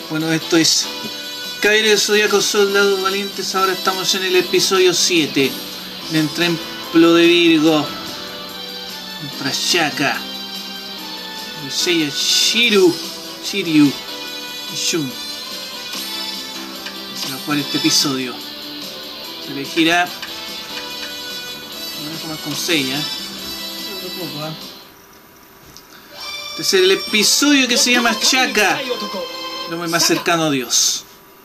Bueno, esto es Caballero del Zodiaco, Soldados Valientes. Ahora estamos en el episodio 7 del Templo de Virgo contra Shaka, Seiya, Shiryu y Shun. Se va a jugar este episodio. Se elegirá más con Seiya. Este es el episodio que se llama Shaka, el hombre más cercano a Dios.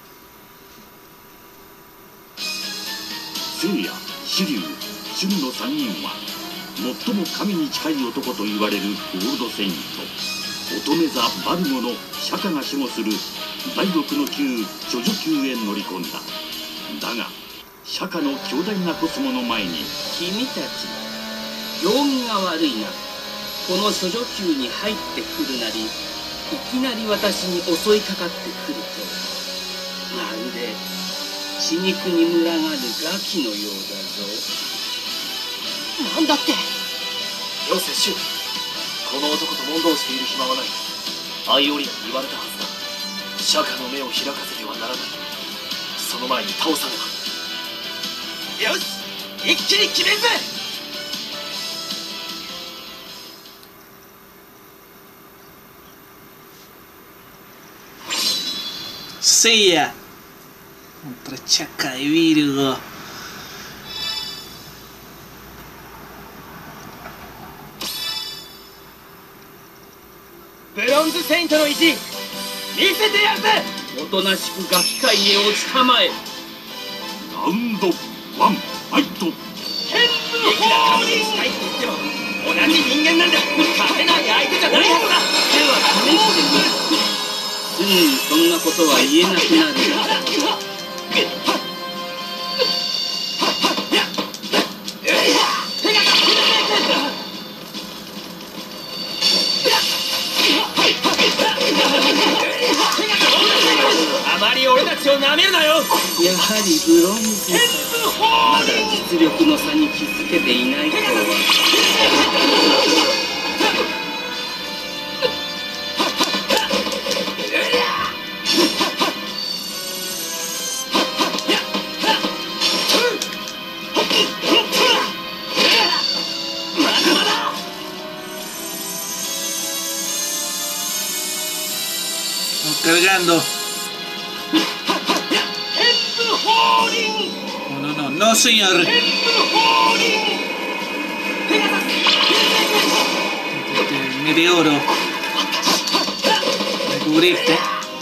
Seiya, Shiryu, Shunの3人は最も神に近い男と言われるゴールドセイント乙女座バルモの釈迦が守護する第6の級処女級へ乗り込んだ。だが釈迦の強大なコスモの前に、 君たち行儀が悪いな。この処女級に入ってくるなり、いきなり私に襲いかかってくると、まるで血肉に群がるガキのようだぞ。 なんだって。 よせシュウ、この男と問答している暇はない。アイオリアに言われたはずだ。釈迦の目を開かせてはならない。その前に倒さねば。よし、一気に決めるぜ。 Seiya contra Shaka de Virgo. Bronze Saint の意地見せてやるぜ。おとなしくガキ界へ落ちたまえ。 ラウンド1ファイト。 いくら神にしたいって言っても同じ人間なんだ。勝てない相手じゃないはずだ。では試してみる。すぐにそんなことは言えなくなる。あまり俺たちをなめるなよ。やはりブロンズか。まだ実力の差に気づけていないとは。 Cargando. No, no, señor. Meteoro. Me cubriste.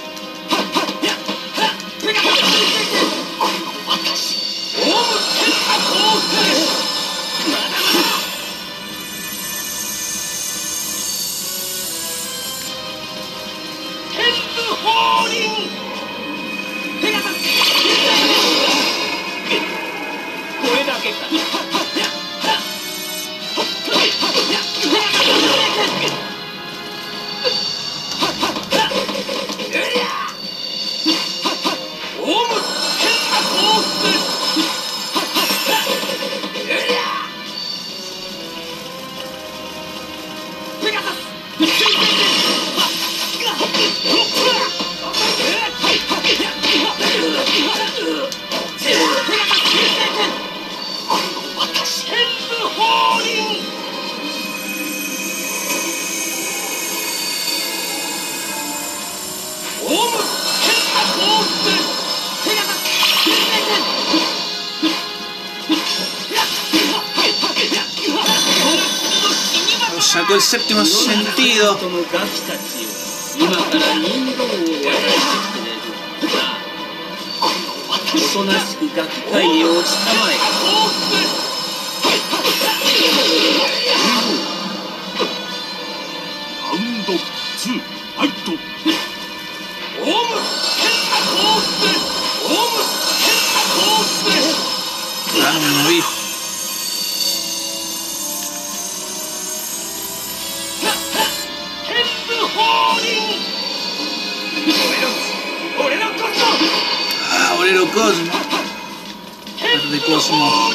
Sacó el séptimo sentido. Ah, me moví. Ah, Bolero Cosmo. Verde Cosmo.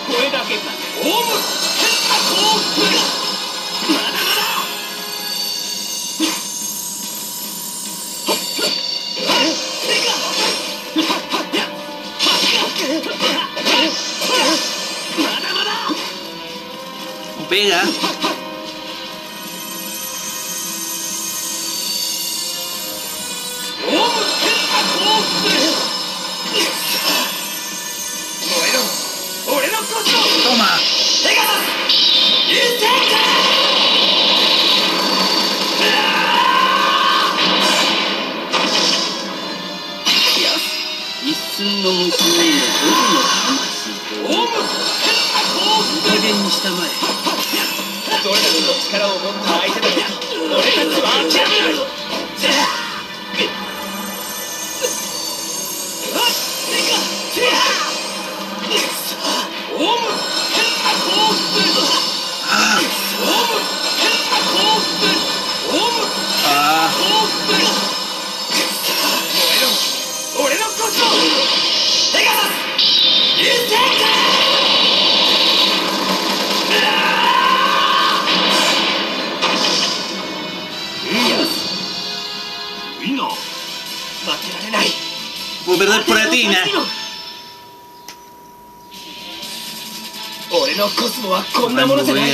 これだけかね。 オウム変な幸福。 まだまだ。まだまだ。 Pega. Toma. Puedo perder por Atina. 俺のコスモはこんなものじゃない。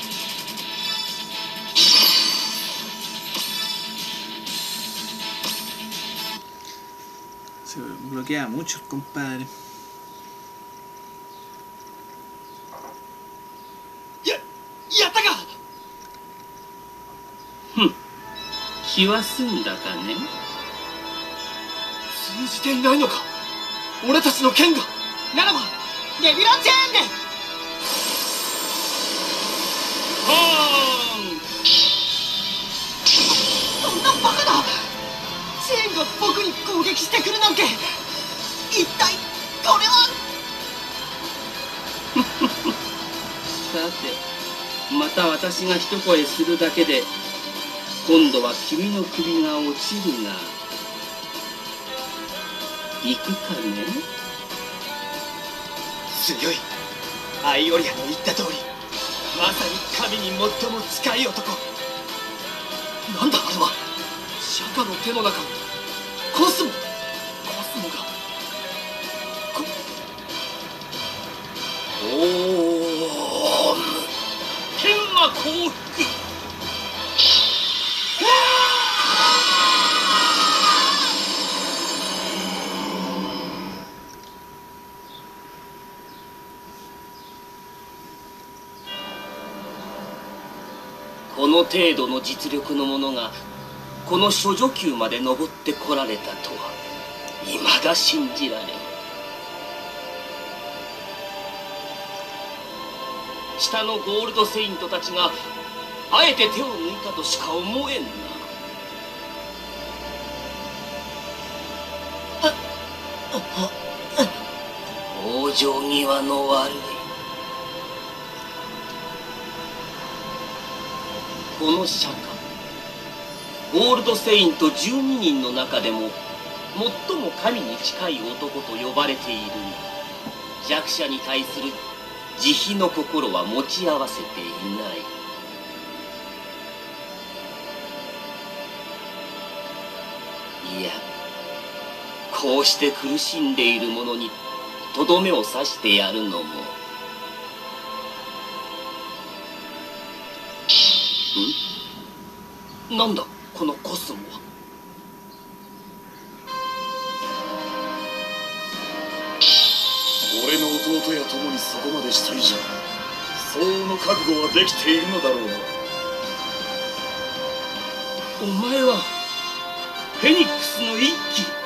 Se bloquea mucho el compadre. やったか。 気は済んだかね。 通じていないのか。俺たちの剣が。ならばネビュラチェーンで。そんなバカな。チェーンが僕に攻撃してくるなんて。一体これは。 さて、また私が一声するだけで今度は君の首が落ちるが、行くかね。 強い。アイオリアの言った通り、まさに神に最も近い男。なんだあれは。釈迦の手の中。コスモがオーム天魔降伏。 この程度の実力の者がこの処女級まで登ってこられたとは未だ信じられん。下のゴールドセイントたちがあえて手を抜いたとしか思えんな。往生際の悪い。この釈迦、ゴールドセイント12人の中でも最も神に近い男と呼ばれているが、弱者に対する慈悲の心は持ち合わせていない。いや、こうして苦しんでいる者にとどめを刺してやるのも。なんだこのコスモは。 俺の弟や共にそこまでした以上、相応の覚悟はできているのだろうな。 お前はフェニックスの一騎。